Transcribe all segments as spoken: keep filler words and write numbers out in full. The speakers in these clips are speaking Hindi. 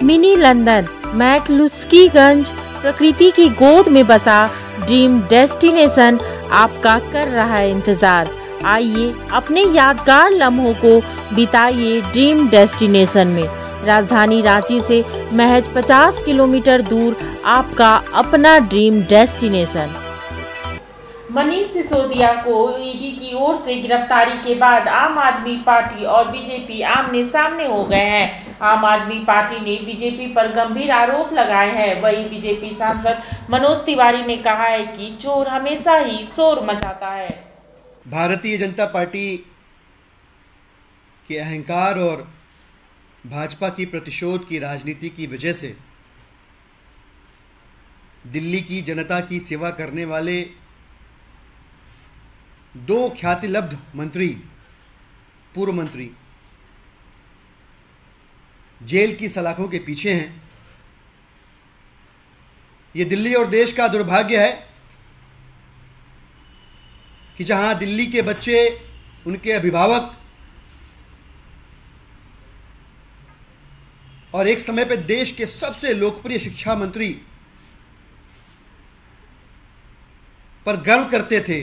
मिनी लंदन मैक्लुस्कीगंज प्रकृति की गोद में बसा ड्रीम डेस्टिनेशन आपका कर रहा है इंतजार। आइए अपने यादगार लम्हों को बिताइए ड्रीम डेस्टिनेशन में। राजधानी रांची से महज पचास किलोमीटर दूर आपका अपना ड्रीम डेस्टिनेशन। मनीष सिसोदिया को ईडी की ओर से गिरफ्तारी के बाद आम आदमी पार्टी और बीजेपी आमने सामने हो गए हैं। आम आदमी पार्टी ने बीजेपी पर गंभीर आरोप लगाए हैं। वहीं बीजेपी सांसद मनोज तिवारी ने कहा है कि चोर हमेशा ही शोर मचाता है। भारतीय जनता पार्टी के अहंकार और भाजपा की प्रतिशोध की राजनीति की वजह से दिल्ली की जनता की सेवा करने वाले दो ख्यातिलब्ध मंत्री, पूर्व मंत्री जेल की सलाखों के पीछे हैं। ये दिल्ली और देश का दुर्भाग्य है कि जहां दिल्ली के बच्चे, उनके अभिभावक और एक समय पर देश के सबसे लोकप्रिय शिक्षा मंत्री पर गर्व करते थे,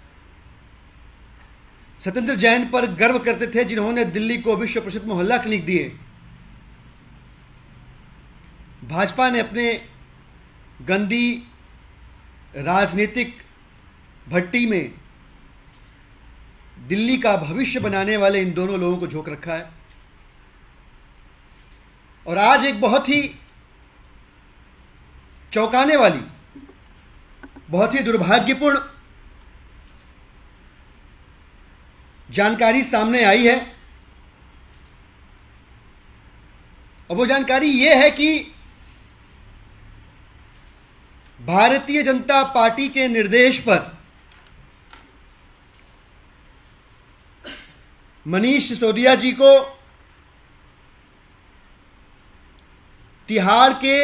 सत्येंद्र जैन पर गर्व करते थे, जिन्होंने दिल्ली को विश्व प्रसिद्ध मोहल्ला क्लिनिक दिए। भाजपा ने अपने गंदी राजनीतिक भट्टी में दिल्ली का भविष्य बनाने वाले इन दोनों लोगों को झोंक रखा है। और आज एक बहुत ही चौंकाने वाली, बहुत ही दुर्भाग्यपूर्ण जानकारी सामने आई है। और वो जानकारी ये है कि भारतीय जनता पार्टी के निर्देश पर मनीष सिसोदिया जी को तिहाड़ के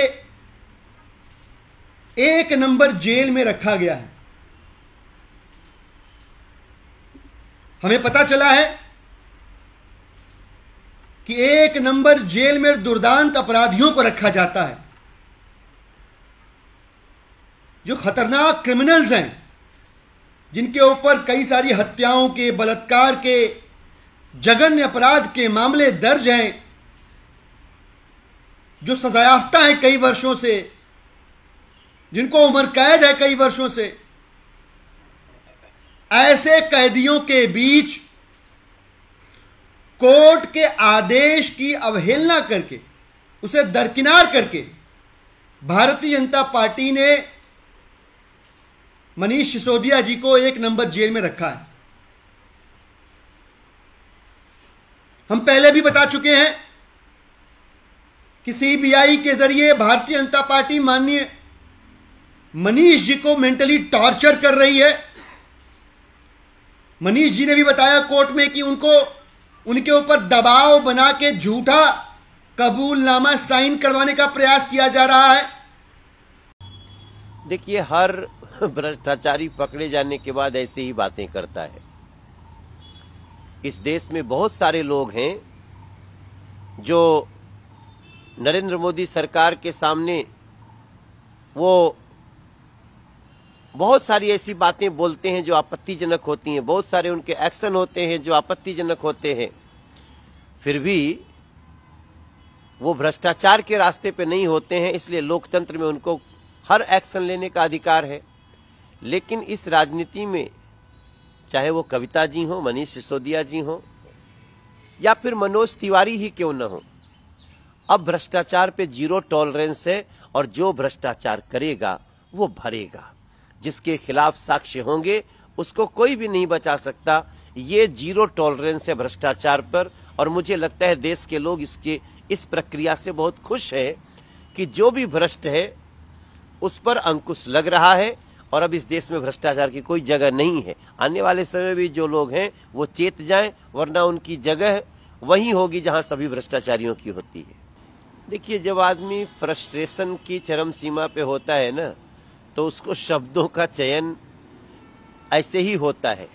एक नंबर जेल में रखा गया है। हमें पता चला है कि एक नंबर जेल में दुर्दांत अपराधियों को रखा जाता है, जो खतरनाक क्रिमिनल्स हैं, जिनके ऊपर कई सारी हत्याओं के, बलात्कार के, जघन्य अपराध के मामले दर्ज हैं, जो सजायाफ्ता हैं कई वर्षों से, जिनको उम्र कैद है कई वर्षों से। ऐसे कैदियों के बीच कोर्ट के आदेश की अवहेलना करके, उसे दरकिनार करके भारतीय जनता पार्टी ने मनीष सिसोदिया जी को एक नंबर जेल में रखा है। हम पहले भी बता चुके हैं कि सीबीआई के जरिए भारतीय जनता पार्टी माननीय मनीष जी को मेंटली टॉर्चर कर रही है। मनीष जी ने भी बताया कोर्ट में कि उनको, उनके ऊपर दबाव बना के झूठा कबूलनामा साइन करवाने का प्रयास किया जा रहा है। देखिए, हर भ्रष्टाचारी पकड़े जाने के बाद ऐसे ही बातें करता है। इस देश में बहुत सारे लोग हैं जो नरेंद्र मोदी सरकार के सामने वो बहुत सारी ऐसी बातें बोलते हैं जो आपत्तिजनक होती हैं, बहुत सारे उनके एक्शन होते हैं जो आपत्तिजनक होते हैं, फिर भी वो भ्रष्टाचार के रास्ते पे नहीं होते हैं। इसलिए लोकतंत्र में उनको हर एक्शन लेने का अधिकार है। लेकिन इस राजनीति में चाहे वो कविता जी हो, मनीष सिसोदिया जी हो, या फिर मनोज तिवारी ही क्यों न हो, अब भ्रष्टाचार पे जीरो टॉलरेंस है और जो भ्रष्टाचार करेगा वो भरेगा। जिसके खिलाफ साक्ष्य होंगे उसको कोई भी नहीं बचा सकता। ये जीरो टॉलरेंस है भ्रष्टाचार पर। और मुझे लगता है देश के लोग इसके इस प्रक्रिया से बहुत खुश है कि जो भी भ्रष्ट है उस पर अंकुश लग रहा है और अब इस देश में भ्रष्टाचार की कोई जगह नहीं है। आने वाले समय भी जो लोग हैं वो चेत जाएं, वरना उनकी जगह वही होगी जहां सभी भ्रष्टाचारियों की होती है। देखिए, जब आदमी फ्रस्ट्रेशन की चरम सीमा पे होता है ना, तो उसको शब्दों का चयन ऐसे ही होता है।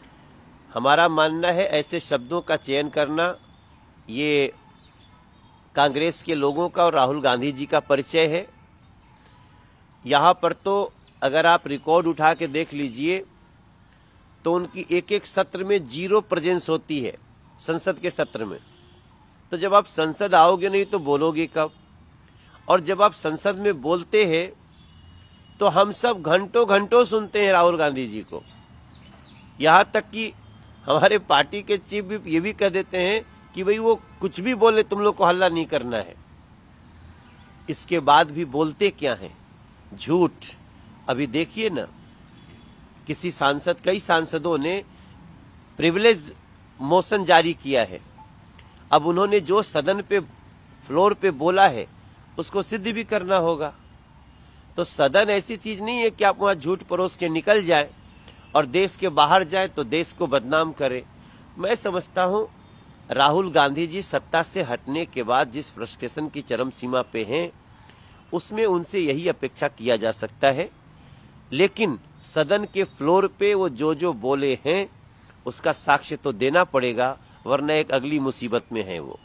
हमारा मानना है ऐसे शब्दों का चयन करना ये कांग्रेस के लोगों का और राहुल गांधी जी का परिचय है। यहां पर तो अगर आप रिकॉर्ड उठा के देख लीजिए तो उनकी एक एक सत्र में जीरो प्रेजेंस होती है, संसद के सत्र में। तो जब आप संसद आओगे नहीं तो बोलोगे कब? और जब आप संसद में बोलते हैं तो हम सब घंटों घंटों सुनते हैं राहुल गांधी जी को। यहां तक कि हमारे पार्टी के चीफ भी ये भी कह देते हैं कि भाई वो कुछ भी बोले, तुम लोग को हल्ला नहीं करना है। इसके बाद भी बोलते क्या हैं? झूठ। अभी देखिए ना, किसी सांसद, कई सांसदों ने प्रिविलेज मोशन जारी किया है। अब उन्होंने जो सदन पे फ्लोर पे बोला है उसको सिद्ध भी करना होगा। तो सदन ऐसी चीज नहीं है कि आप वहां झूठ परोस के निकल जाए और देश के बाहर जाए तो देश को बदनाम करे। मैं समझता हूं राहुल गांधी जी सत्ता से हटने के बाद जिस फ्रस्ट्रेशन की चरम सीमा पे हैं, उसमें उनसे यही अपेक्षा किया जा सकता है। लेकिन सदन के फ्लोर पे वो जो जो बोले हैं उसका साक्ष्य तो देना पड़ेगा, वरना एक अगली मुसीबत में है वो।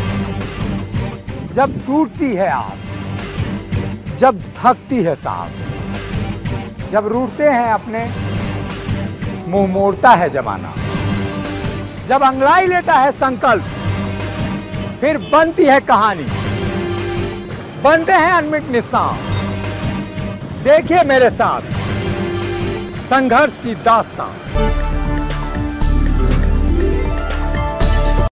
जब टूटती है आस, जब थकती है सांस, जब रूठते हैं अपने, मुंह मोड़ता है जमाना, जब अंगड़ाई लेता है संकल्प, फिर बनती है कहानी, बनते हैं अनमिट निशान। देखिए मेरे साथ संघर्ष की दास्तान।